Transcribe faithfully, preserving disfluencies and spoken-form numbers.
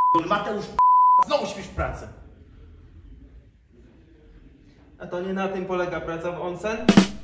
Mateusz, znowu śpisz w pracy. A to nie na tym polega praca w onsen?